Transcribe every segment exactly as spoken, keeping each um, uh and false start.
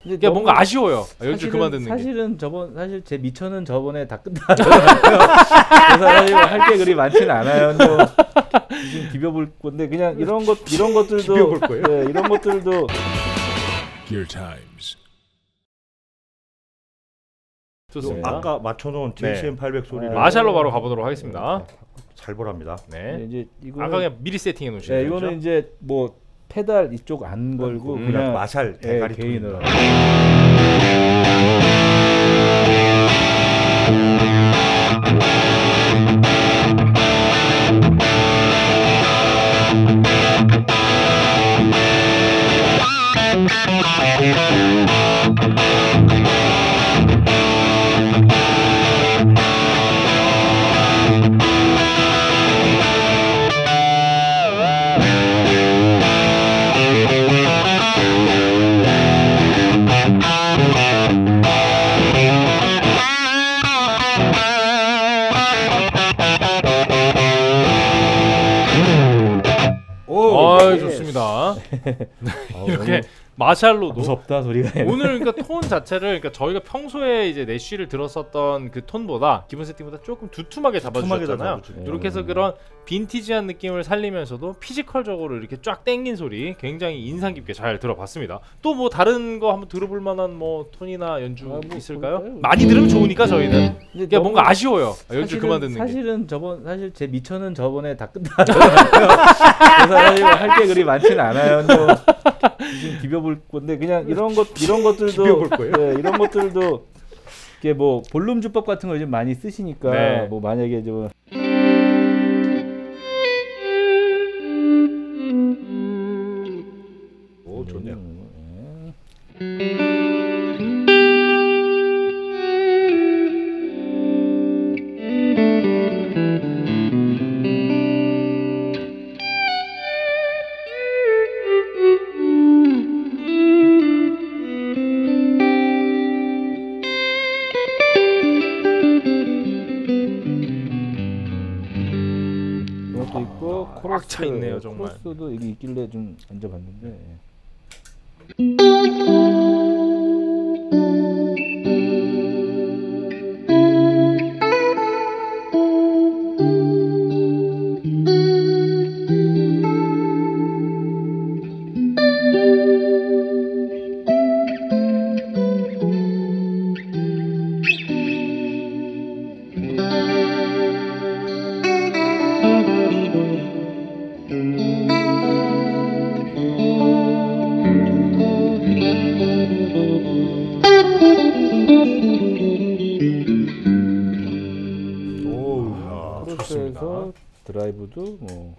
이게 뭔가 아쉬워요. 연주 그만 듣는 사실은 게. 저번 사실 제 미천은 저번에 다 끝나더라고요. 그래서 할 게 그리 많지는 않아요. 지금 비벼볼 건데 그냥 이런 것 이런 것들도 비벼볼 거예요. 네, 이런 것들도. Gear Times. 좋습니다. 아까 맞춰놓은 제이씨엠 팔백 소리를 마샬로 바로 가보도록 하겠습니다. 잘 보랍니다. 네. 네, 이제 이거는, 아까 그냥 미리 세팅해 놓으시죠. 네, 이거는 이제 뭐 페달 이쪽 안 걸고 음, 그냥 마샬 대가리 네, 개인으로. 아, 좋습니다. 이렇게 마샬로도 무섭다 소리가. 오늘 그러니까 톤 자체를 그러니까 저희가 평소에 이제 내쉬를 들었었던 그 톤보다 기본 세팅보다 조금 두툼하게 잡아주셨잖아요. 이렇게 해서 그런 빈티지한 느낌을 살리면서도 피지컬적으로 이렇게 쫙 땡긴 소리 굉장히 인상 깊게 잘 들어봤습니다. 또 뭐 다른 거 한번 들어볼 만한 뭐 톤이나 연주 아, 뭐 있을까요? 볼까요? 많이 들으면 좋으니까 저희는 이게 뭔가 아쉬워요. 연주 사실은, 그만 듣는 게. 사실은 저번 사실 제 미천은 저번에 다 끝나더라고요. 그래서 할 게 그리 많지는 않아요. 지금 비벼볼 건데 그냥 이런 것 이런 것들도 비벼볼 거예요? 네, 이런 것들도 이게 뭐 볼륨 주법 같은 걸 좀 많이 쓰시니까 네. 뭐 만약에 좀 오 좋네요. 이것도 있고 코러스 꽉 차 있네요, 정말. 코러스도 이게 있길래 좀 앉아봤는데. 오, 아, 코러스에서 드라이브도 뭐.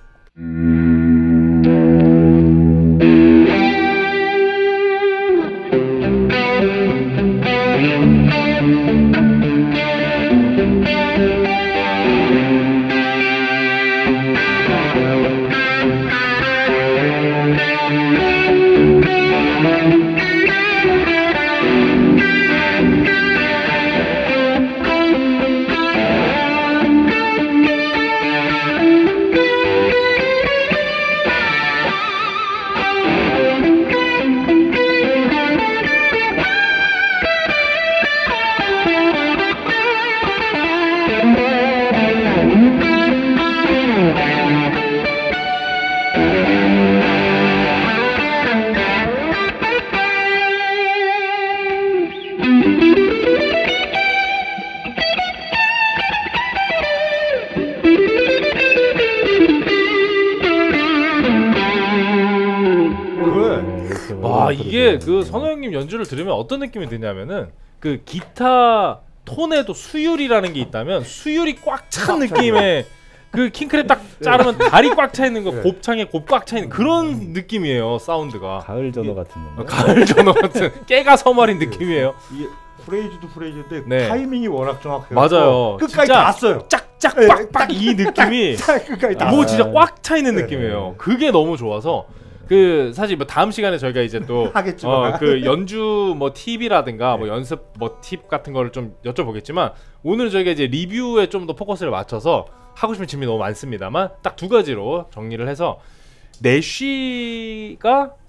와 이게 그 선호 형님 연주를 들으면 어떤 느낌이 드냐면은 그 기타 톤에도 수율이라는 게 있다면 수율이 꽉 찬 느낌의 그 킹크랩 딱 자르면 다리 꽉 차 있는 거 네. 곱창에 곱 꽉 차 있는 그런 느낌이에요. 사운드가 가을 전어 같은 건가? 어, 가을 전어 같은 깨가 서말인 느낌이에요. 이게 프레이즈도 프레이즈인데 네. 타이밍이 워낙 정확해요. 맞아요. 끝까지 진짜 다 써요. 짝짝 네, 빡빡 이 느낌이 끝까지 다 뭐 써요. 진짜 꽉 차 있는 네. 느낌이에요. 그게 너무 좋아서 그 사실 뭐 다음 시간에 저희가 이제 또 하겠지만 어, 그 연주 뭐 팁이라든가 뭐 연습 뭐 팁 같은 거를 좀 여쭤보겠지만 오늘 저희가 이제 리뷰에 좀 더 포커스를 맞춰서 하고 싶은 질문이 너무 많습니다만 딱 두 가지로 정리를 해서 내쉬가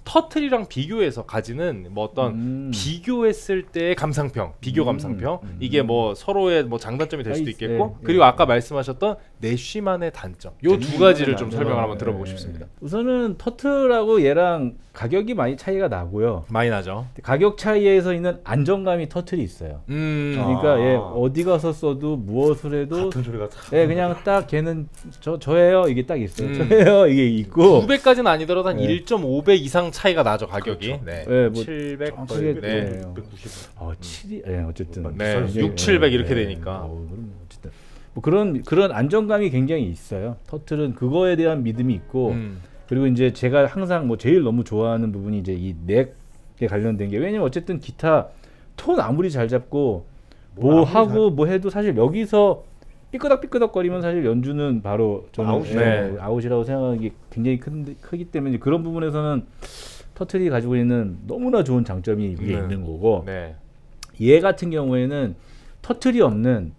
터틀이랑 비교해서 가지는 뭐 어떤 음. 비교했을 때의 감상평, 비교 음. 감상평 음. 이게 뭐 서로의 뭐 장단점이 될 수도 아, 있겠고 예, 그리고 예. 아까 말씀하셨던 내쉬만의 단점 요 두 가지를 좀 설명을 한번 들어보고 예, 싶습니다. 우선은 터틀하고 얘랑 가격이 많이 차이가 나고요. 많이 나죠. 가격 차이에서 있는 안정감이 터틀이 있어요. 음, 그러니까 아. 얘 어디 가서 써도 무엇을 해도 같은 소리가 다. 예, 그냥 딱 걔는 저 저예요 이게 딱 있어요. 음. 저예요 이게 있고. 두 배까지는 아니더라도 한 네. 일 점 오 배 이상 차이가 나죠 가격이. 네, 네, 뭐 칠백, 정확하게 네, 네. 육백구십. 어, 칠이 예, 어쨌든 네, 이게, 육, 칠백 예, 이렇게 예, 되니까. 어, 그럼 어쨌든 뭐 그런 그런 안정감이 굉장히 있어요. 터틀은 그거에 대한 믿음이 있고 음, 그리고 이제 제가 항상 뭐 제일 너무 좋아하는 부분이 이제 이 넥에 관련된 게 왜냐면 어쨌든 기타 톤 아무리 잘 잡고 뭐 뭐 아무리 하고 뭐 해도 사실 여기서 삐끄덕삐끄덕거리면 사실 연주는 바로 저는 아웃이죠. 예, 아웃이라고 생각하는 게 굉장히 큰, 크기 때문에 그런 부분에서는 터틀이 가지고 있는 너무나 좋은 장점이 위에 네. 있는 거고 네, 얘 같은 경우에는 터틀이 없는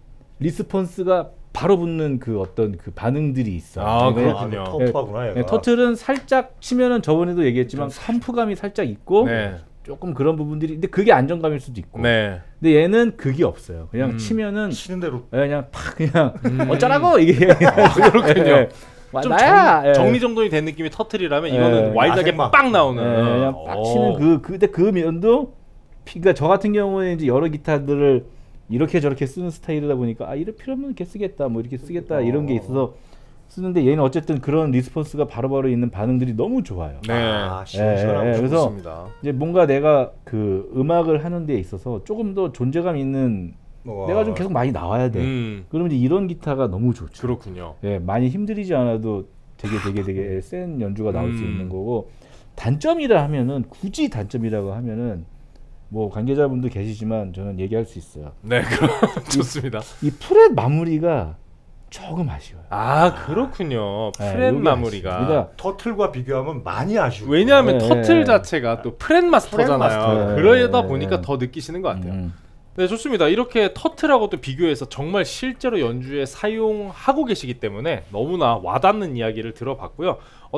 리스폰스가 바로 붙는 그 어떤 그 반응들이 있어. 아, 네. 그렇군요. 아, 터프하구나 얘가. 네, 터틀은 살짝 치면은 저번에도 얘기했지만 컴프감이 살짝 있고 네, 조금 그런 부분들이 근데 그게 안정감일 수도 있고. 네. 근데 얘는 그게 없어요. 그냥 음. 치면은 치는 대로. 그냥 팍 그냥 음. 어쩌라고 이게 그렇군요. 예, 와, 좀 나야. 정, 예. 정리정돈이 된 느낌이 터틀이라면 이거는 예. 와일드하게 야생마. 빵 나오는. 예, 그냥 빡 치는 그 그때 그 면도 그러니까 저 같은 경우에 이제 여러 기타들을 이렇게 저렇게 쓰는 스타일이다 보니까 아 이럴 필요하면 이렇게 쓰겠다 뭐 이렇게 쓰겠다 이런 게 있어서 쓰는데 얘는 어쨌든 그런 리스폰스가 바로바로 있는 반응들이 너무 좋아요. 네. 아, 예, 시원시원하고 예, 그래서 좋습니다. 이제 뭔가 내가 그 음악을 하는 데 있어서 조금 더 존재감 있는 뭐, 내가 좀 계속 많이 나와야 돼. 음, 그러면 이제 이런 기타가 너무 좋죠. 그렇군요. 예, 많이 힘들이지 않아도 되게 되게 되게 센 연주가 나올 수 음. 있는 거고 단점이라 하면은 굳이 단점이라고 하면은 뭐 관계자분도 계시지만 저는 얘기할 수 있어요. 네, 그럼 좋습니다. 이 프렛 마무리가 조금 아쉬워요. 아, 그렇군요. 네, 프렛 요게 마무리가. 아쉬워요. 그러니까 터틀과 비교하면 많이 아쉬워. 왜냐하면 네, 터틀 네. 자체가 또 프렛 마스터잖아요. 마스터. 그러다 네, 보니까 네. 더 느끼시는 것 같아요. 음. 네, 좋습니다. 이렇게 터틀하고 또 비교해서 정말 실제로 연주에 사용하고 계시기 때문에 너무나 와닿는 이야기를 들어봤고요.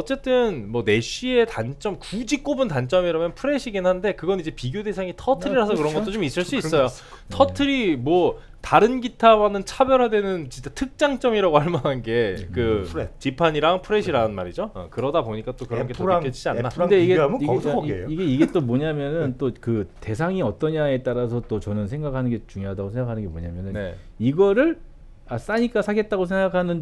어쨌든 뭐 내쉬의 단점, 굳이 꼽은 단점이라면 프렛이긴 한데 그건 이제 비교 대상이 터틀이라서 네, 그런 그렇죠. 것도 좀 있을 수 그런 있어요. 거 있어. 터틀이 뭐 다른 기타와는 차별화되는 진짜 특장점이라고 할 만한 게 그 프렛. 지판이랑 프렛이라는 말이죠. 어, 그러다 보니까 또 그런 게 더 F랑 느껴지지 않나. F랑 근데 이게 비교하면 이게, 거기서 이- 거기예요. 이게 이게 또 뭐냐면은 또 그 대상이 어떠냐에 따라서 또 저는 생각하는 게 중요하다고 생각하는 게 뭐냐면은 네. 이거를 아, 싸니까 사겠다고 생각하는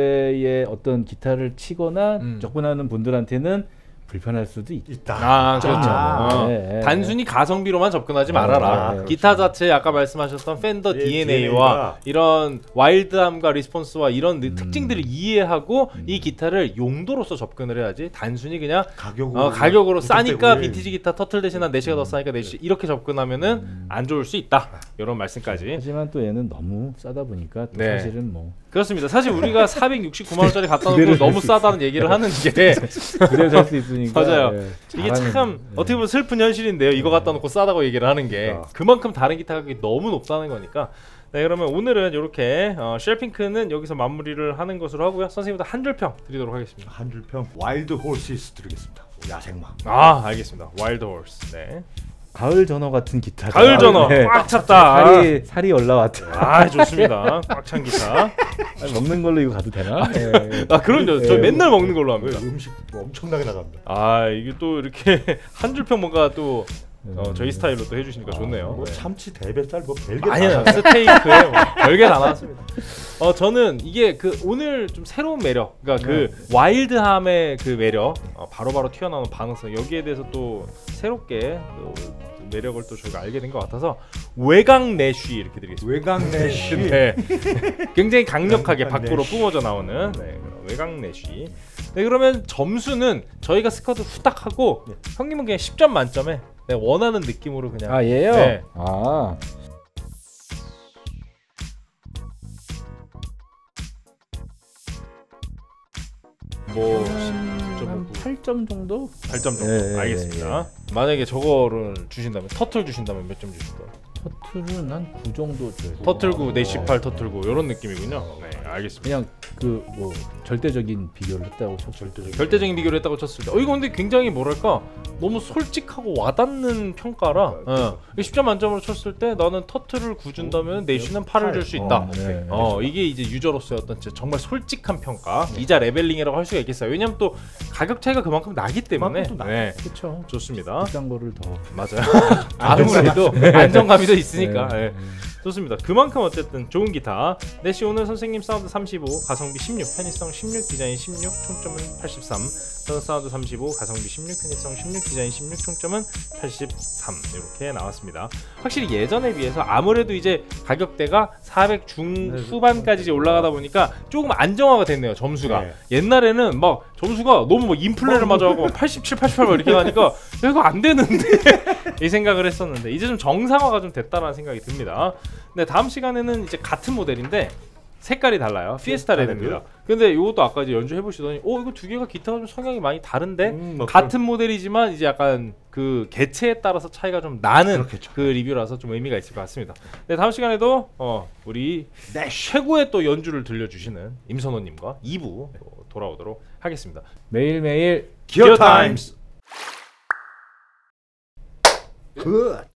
정도의 어떤 기타를 치거나 음. 접근하는 분들한테는 불편할 수도 있. 있다. 아, 그렇죠. 아, 어. 네, 네. 단순히 가성비로만 접근하지 네, 말아라. 네, 네. 기타 자체 아까 말씀하셨던 팬더 예, 디엔에이와 디엔에이가 이런 와일드함과 리스폰스와 이런 음. 특징들을 이해하고 음. 이 기타를 용도로서 접근을 해야지 단순히 그냥 가격으로 어, 가격으로 싸니까 무턱대고, 예. 빈티지 기타 터틀 대신 난 내시가 더 싸니까 내시 이렇게 접근하면은 음. 안 좋을 수 있다. 이런 말씀까지. 하지만 또 얘는 너무 싸다 보니까 또 네. 사실은 뭐 그렇습니다. 사실 우리가 사백육십구만 원짜리 갖다 놓고 그대로 너무 싸다는 얘기를 하는 게 그대로 살 수 있으니까 맞아요. 예, 이게 잘하는- 참 예. 어떻게 보면 슬픈 현실인데요. 이거 갖다 놓고 싸다고 얘기를 하는 게 아. 그만큼 다른 기타 가격이 너무 높다는 거니까. 네, 그러면 오늘은 이렇게 어, 쉘핑크는 여기서 마무리를 하는 것으로 하고요. 선생님도 한 줄 평 드리도록 하겠습니다. 한 줄 평 와일드 홀시스 드리겠습니다. 야생마. 아, 알겠습니다. 와일드 홀스. 네. 가을 전어 같은 기타. 가을 전어 네. 꽉 찼다. 살이 살이 올라왔다. 아, 좋습니다. 꽉 찬 기타. 아니, 먹는 걸로 이거 가도 되나? 예, 예. 아, 그럼요. 저 예. 맨날 먹는 걸로 합니다. 음식 뭐 엄청나게 나갑니다. 아, 이게 또 이렇게 한 줄 평 뭔가 또 어, 음. 저희 스타일로 또 해주시니까 좋네요. 뭐 네. 참치 대뱃살 뭐 별게 아니요, 다 스테이크에 뭐 별게 다 나왔습니다. 어, 저는 이게 그 오늘 좀 새로운 매력, 그러니까 그 와일드함의 그 매력, 어, 바로바로 튀어나오는 반응성, 여기에 대해서 또 새롭게 또 매력을 또 저희가 알게 된 것 같아서 외강 내쉬 이렇게 드리겠습니다. 외강 내쉬. 네. 굉장히 강력하게 외강 밖으로 내쉬. 뿜어져 나오는 네, 그런 외강 내쉬. 네, 그러면 점수는 저희가 스쿼드 후딱 하고 네. 형님은 그냥 십 점 만점에 네, 원하는 느낌으로 그냥 아 얘요? 네. 아 뭐 한 팔 점 정도? 팔 점 정도. 예, 예, 알겠습니다. 만약에 저거를 주신다면 터틀 주신다면 몇 점 주실 거예요? 터틀은 한 구 정도 줘요. 터틀구, 내시팔 터틀구 이런 느낌이군요. 네, 알겠습니다. 그냥 그 뭐 절대적인 비교를 했다고 쳐. 절대적인. 절대적인 비교를 했다고 쳤을 때, 어 이거 근데 굉장히 뭐랄까 너무 솔직하고 와닿는 평가라. 어. 십 점 만점으로 쳤을 때 나는 터틀을 구 준다면 내쉬는 팔을 줄 수 있다. 어, 네. 어 이게 이제 유저로서의 어떤 진짜 정말 솔직한 평가, 이자 레벨링이라고 할 수가 있겠어요. 왜냐면 또 가격 차이가 그만큼 나기 때문에. 네, 그렇죠. 좋습니다. 비싼 거를 더 맞아요. 아무래도 안정감이 더 있으니까. 네. 네. 좋습니다. 그만큼 어쨌든 좋은 기타. 내시 오늘 선생님 사운드 삼십오, 가성비 십육, 편의성 십육, 디자인 십육, 총점은 팔십삼. 저는 사운드 삼십오, 가성비 십육, 편의성 십육, 디자인 십육, 총점은 팔십삼. 이렇게 나왔습니다. 확실히 예전에 비해서 아무래도 이제 가격대가 사백 중후반까지 이제 올라가다 보니까 조금 안정화가 됐네요. 점수가. 네. 옛날에는 막 점수가 너무 막 인플레를 맞아가고 팔십칠, 팔십팔 막 이렇게 가니까 야, 이거 안 되는데 이 생각을 했었는데 이제 좀 정상화가 좀 됐다라는 생각이 듭니다. 네, 다음 시간에는 이제 같은 모델인데 색깔이 달라요. 피에스타 레드입니다. 근데 이것도 아까 이제 연주해 보시더니 어 이거 두 개가 기타가 좀 성향이 많이 다른데 음, 뭐 같은 모델이지만 이제 약간 그 개체에 따라서 차이가 좀 나는 그렇겠죠. 그 리뷰라서 좀 의미가 있을 것 같습니다. 네, 다음 시간에도 어 우리 내쉬. 최고의 또 연주를 들려주시는 임선호님과 이 부 또 돌아오도록 하겠습니다. 매일매일 기어 타임스. 굿.